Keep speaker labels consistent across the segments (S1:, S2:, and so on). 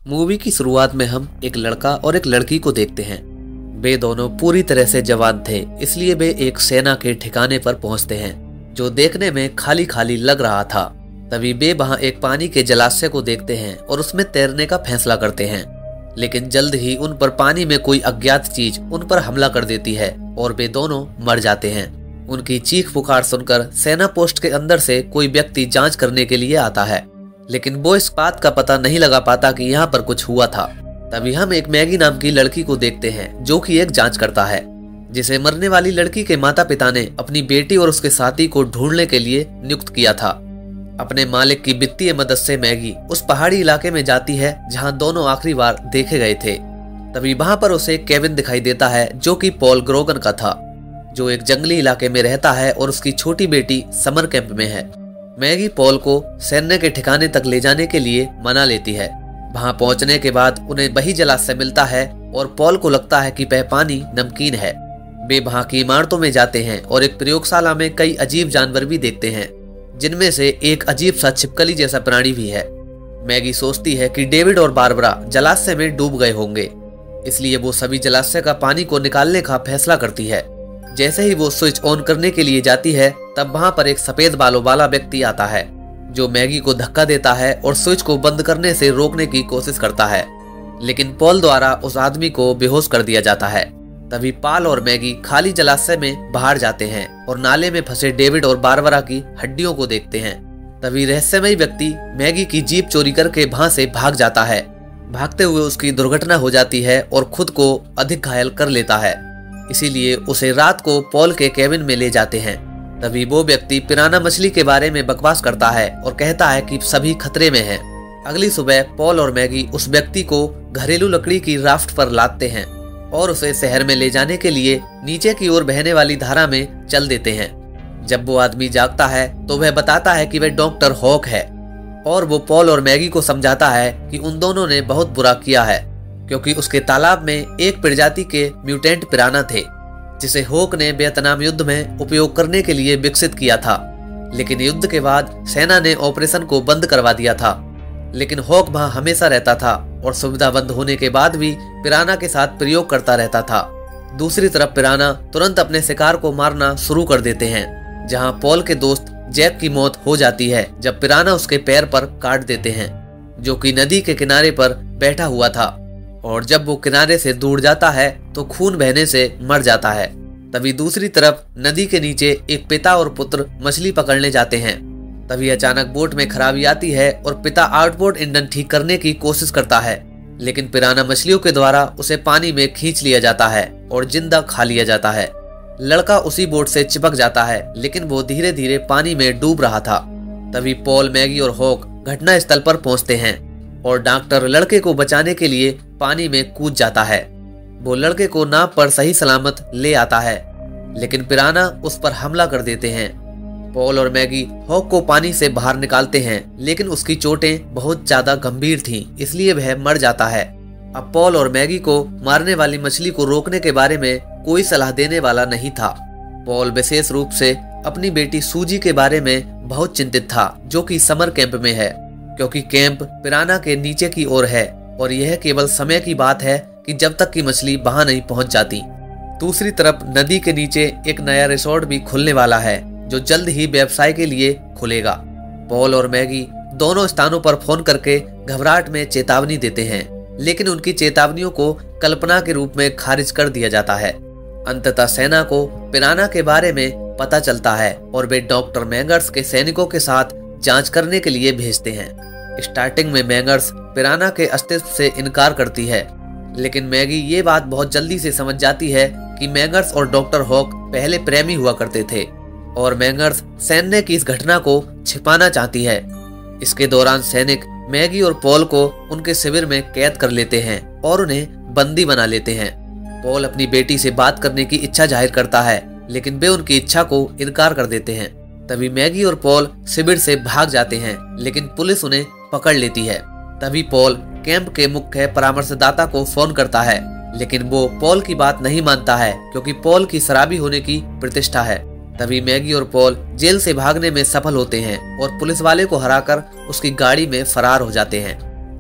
S1: Movie की शुरुआत में हम एक लड़का और एक लड़की को देखते हैं। वे दोनों पूरी तरह से जवान थे, इसलिए वे एक सेना के ठिकाने पर पहुंचते हैं जो देखने में खाली खाली लग रहा था। तभी वे वहां एक पानी के जलाशय को देखते हैं और उसमें तैरने का फैसला करते हैं, लेकिन जल्द ही उन पर पानी में कोई अज्ञात चीज उन पर हमला कर देती है और वे दोनों मर जाते हैं। उनकी चीख पुकार सुनकर सेना पोस्ट के अंदर से कोई व्यक्ति जांच करने के लिए आता है, लेकिन वो इस बात का पता नहीं लगा पाता कि यहाँ पर कुछ हुआ था। तभी हम एक मैगी नाम की लड़की को देखते हैं जो कि एक जांच करता है, जिसे मरने वाली लड़की के माता पिता ने अपनी बेटी और उसके साथी को ढूंढने के लिए नियुक्त किया था। अपने मालिक की वित्तीय मदद से मैगी उस पहाड़ी इलाके में जाती है जहां दोनों आखिरी बार देखे गए थे। तभी वहां पर उसे केविन दिखाई देता है जो कि पॉल ग्रोगन का था, जो एक जंगली इलाके में रहता है और उसकी छोटी बेटी समर कैंप में है। मैगी पॉल को सैन्य के ठिकाने तक ले जाने के लिए मना लेती है। वहां पहुंचने के बाद उन्हें वही जलाशय मिलता है और पॉल को लगता है कि वह पानी नमकीन है। वे वहां की इमारतों में जाते हैं और एक प्रयोगशाला में कई अजीब जानवर भी देखते हैं, जिनमें से एक अजीब सा छिपकली जैसा प्राणी भी है। मैगी सोचती है कि डेविड और बारबरा जलाशय में डूब गए होंगे, इसलिए वो सभी जलाशय का पानी को निकालने का फैसला करती है। जैसे ही वो स्विच ऑन करने के लिए जाती है, तब वहां पर एक सफेद बालों वाला व्यक्ति आता है जो मैगी को धक्का देता है और स्विच को बंद करने से रोकने की कोशिश करता है, लेकिन पॉल द्वारा उस आदमी को बेहोश कर दिया जाता है। तभी पॉल और मैगी खाली जलाशय में बाहर जाते हैं और नाले में फंसे डेविड और बारबरा की हड्डियों को देखते हैं। तभी रहस्यमयी व्यक्ति मैगी की जीप चोरी करके वहां से भाग जाता है। भागते हुए उसकी दुर्घटना हो जाती है और खुद को अधिक घायल कर लेता है, इसीलिए उसे रात को पॉल के केबिन में ले जाते हैं। तभी वो व्यक्ति पिराना मछली के बारे में बकवास करता है और कहता है कि सभी खतरे में हैं। अगली सुबह पॉल और मैगी उस व्यक्ति को घरेलू लकड़ी की राफ्ट पर लादते हैं और उसे शहर में ले जाने के लिए नीचे की ओर बहने वाली धारा में चल देते हैं। जब वो आदमी जागता है तो वह बताता है कि वह डॉक्टर हॉक है और वो पॉल और मैगी को समझाता है कि उन दोनों ने बहुत बुरा किया है, क्योंकि उसके तालाब में एक प्रजाति के म्यूटेंट पिराना थे जिसे हॉक ने वियतनाम युद्ध में उपयोग करने के लिए विकसित किया था। लेकिन युद्ध के बाद सेना ने ऑपरेशन को बंद करवा दिया था, लेकिन हॉक वहां हमेशा रहता था और सुविधा बंद होने के बाद भी पिराना के साथ प्रयोग करता रहता था। दूसरी तरफ पिराना तुरंत अपने शिकार को मारना शुरू कर देते हैं, जहां पॉल के दोस्त जैक की मौत हो जाती है जब पिराना उसके पैर पर काट देते हैं, जो कि नदी के किनारे पर बैठा हुआ था, और जब वो किनारे से दूर जाता है तो खून बहने से मर जाता है। तभी दूसरी तरफ नदी के नीचे एक पिता और पुत्र मछली पकड़ने जाते हैं। तभी अचानक बोट में खराबी आती है और पिता आउटबोर्ड ईंधन ठीक करने की कोशिश करता है, लेकिन पिराना मछलियों के द्वारा उसे पानी में खींच लिया जाता है और जिंदा खा लिया जाता है। लड़का उसी बोट से चिपक जाता है, लेकिन वो धीरे धीरे पानी में डूब रहा था। तभी पॉल, मैगी और हॉक घटना स्थल पर पहुंचते हैं और डॉक्टर लड़के को बचाने के लिए पानी में कूद जाता है। वो लड़के को नाव पर सही सलामत ले आता है, लेकिन पिराना उस पर हमला कर देते हैं। पॉल और मैगी हॉक को पानी से बाहर निकालते हैं, लेकिन उसकी चोटें बहुत ज्यादा गंभीर थीं, इसलिए वह मर जाता है। अब पॉल और मैगी को मारने वाली मछली को रोकने के बारे में कोई सलाह देने वाला नहीं था। पॉल विशेष रूप से अपनी बेटी सूजी के बारे में बहुत चिंतित था, जो कि समर कैंप में है, क्योंकि कैंप पिराना के नीचे की ओर है और यह केवल समय की बात है कि जब तक कि मछली वहां नहीं पहुंच जाती। दूसरी तरफ नदी के नीचे एक नया रिसोर्ट भी खुलने वाला है, जो जल्द ही व्यवसाय के लिए खुलेगा। पॉल और मैगी दोनों स्थानों पर फोन करके घबराहट में चेतावनी देते हैं, लेकिन उनकी चेतावनियों को कल्पना के रूप में खारिज कर दिया जाता है। अंततः सेना को पिराना के बारे में पता चलता है और वे डॉक्टर मैंगर्स के सैनिकों के साथ जांच करने के लिए भेजते हैं। स्टार्टिंग में मैंगर्स पिराना के अस्तित्व से इनकार करती है, लेकिन मैगी ये बात बहुत जल्दी से समझ जाती है कि मैंगर्स और डॉक्टर हॉक पहले प्रेमी हुआ करते थे और मैंगर्स सैन्य की इस घटना को छिपाना चाहती है। इसके दौरान सैनिक मैगी और पॉल को उनके शिविर में कैद कर लेते हैं और उन्हें बंदी बना लेते हैं। पॉल अपनी बेटी से बात करने की इच्छा जाहिर करता है, लेकिन वे उनकी इच्छा को इनकार कर देते हैं। तभी मैगी और पॉल शिविर से भाग जाते हैं, लेकिन पुलिस उन्हें पकड़ लेती है। तभी पॉल कैंप के मुख्य परामर्शदाता को फोन करता है, लेकिन वो पॉल की बात नहीं मानता है, क्योंकि पॉल की शराबी होने की प्रतिष्ठा है। तभी मैगी और पॉल जेल से भागने में सफल होते हैं और पुलिस वाले को हराकर उसकी गाड़ी में फरार हो जाते हैं।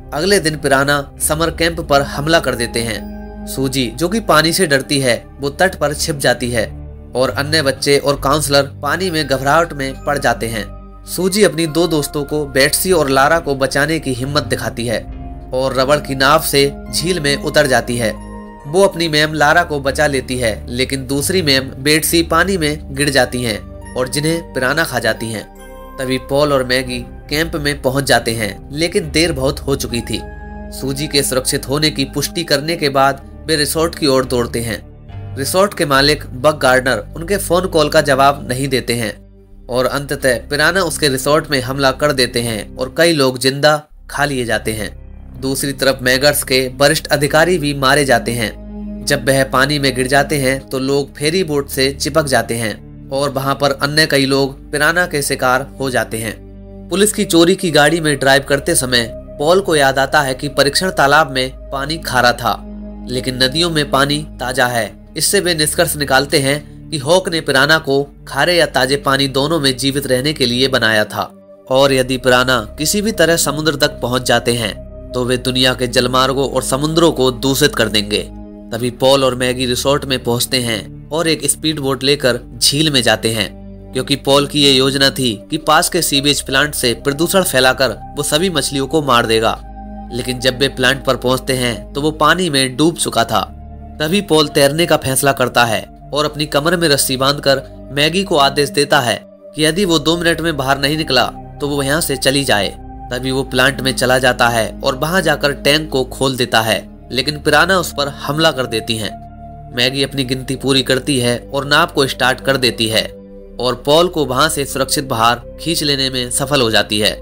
S1: अगले दिन पिराना समर कैंप पर हमला कर देते हैं। सूजी जो कि पानी से डरती है वो तट पर छिप जाती है और अन्य बच्चे और काउंसलर पानी में घबराहट में पड़ जाते हैं। सूजी अपनी दो दोस्तों को बेट्सी और लारा को बचाने की हिम्मत दिखाती है और रबड़ की नाव से झील में उतर जाती है। वो अपनी मैम लारा को बचा लेती है, लेकिन दूसरी मैम बेट्सी पानी में गिर जाती हैं और जिन्हें पिराना खा जाती हैं। तभी पॉल और मैगी कैंप में पहुंच जाते हैं, लेकिन देर बहुत हो चुकी थी। सूजी के सुरक्षित होने की पुष्टि करने के बाद वे रिसोर्ट की ओर दौड़ते हैं। रिसोर्ट के मालिक बक गार्डनर उनके फोन कॉल का जवाब नहीं देते हैं और अंततः पिराना उसके रिसोर्ट में हमला कर देते हैं और कई लोग जिंदा खा लिए जाते हैं। दूसरी तरफ मैगर्स के वरिष्ठ अधिकारी भी मारे जाते हैं। जब वह पानी में गिर जाते हैं तो लोग फेरी बोट से चिपक जाते हैं और वहां पर अन्य कई लोग पिराना के शिकार हो जाते हैं। पुलिस की चोरी की गाड़ी में ड्राइव करते समय पॉल को याद आता है कि परीक्षण तालाब में पानी खारा था, लेकिन नदियों में पानी ताजा है। इससे वे निष्कर्ष निकालते हैं कि हॉक ने पिराना को खारे या ताजे पानी दोनों में जीवित रहने के लिए बनाया था और यदि पिराना किसी भी तरह समुद्र तक पहुंच जाते हैं तो वे दुनिया के जलमार्गों और समुद्रों को दूषित कर देंगे। तभी पॉल और मैगी रिसोर्ट में पहुंचते हैं और एक स्पीड बोट लेकर झील में जाते हैं, क्योंकि पॉल की ये योजना थी कि पास के सीवेज प्लांट से प्रदूषण फैलाकर वो सभी मछलियों को मार देगा। लेकिन जब वे प्लांट पर पहुंचते हैं तो वो पानी में डूब चुका था। तभी पॉल तैरने का फैसला करता है और अपनी कमर में रस्सी बांधकर मैगी को आदेश देता है कि यदि वो 2 मिनट में बाहर नहीं निकला तो वो यहाँ से चली जाए। तभी वो प्लांट में चला जाता है और वहां जाकर टैंक को खोल देता है, लेकिन पिराना उस पर हमला कर देती हैं। मैगी अपनी गिनती पूरी करती है और नाव को स्टार्ट कर देती है और पॉल को वहां से सुरक्षित बाहर खींच लेने में सफल हो जाती है।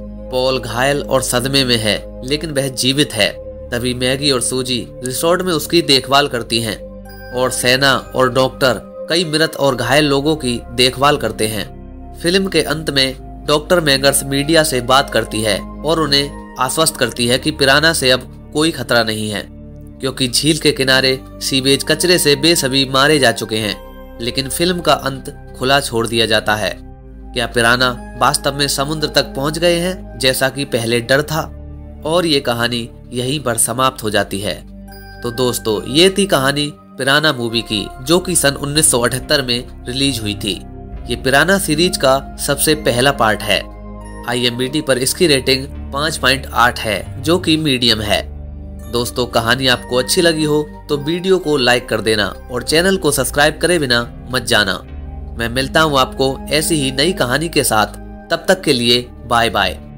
S1: पॉल घायल और सदमे में है, लेकिन वह जीवित है। तभी मैगी और सूजी रिसोर्ट में उसकी देखभाल करती हैं और सेना और डॉक्टर कई मृत और घायल लोगों की देखभाल करते हैं। फिल्म के अंत में डॉक्टर मैगर्स मीडिया से बात करती है और उन्हें आश्वस्त करती है कि पिराना से अब कोई खतरा नहीं है, क्योंकि झील के किनारे सीवेज कचरे से बेसभी मारे जा चुके हैं। लेकिन फिल्म का अंत खुला छोड़ दिया जाता है। क्या पिराना वास्तव में समुद्र तक पहुंच गए हैं जैसा कि पहले डर था? और ये कहानी यहीं पर समाप्त हो जाती है। तो दोस्तों, ये थी कहानी पिराना मूवी की, जो कि सन 1978 में रिलीज हुई थी। ये पिराना सीरीज का सबसे पहला पार्ट है। IMDb पर इसकी रेटिंग 5.8 है, जो कि मीडियम है। दोस्तों, कहानी आपको अच्छी लगी हो तो वीडियो को लाइक कर देना और चैनल को सब्सक्राइब करे बिना मत जाना। मैं मिलता हूँ आपको ऐसी ही नई कहानी के साथ। तब तक के लिए बाय बाय।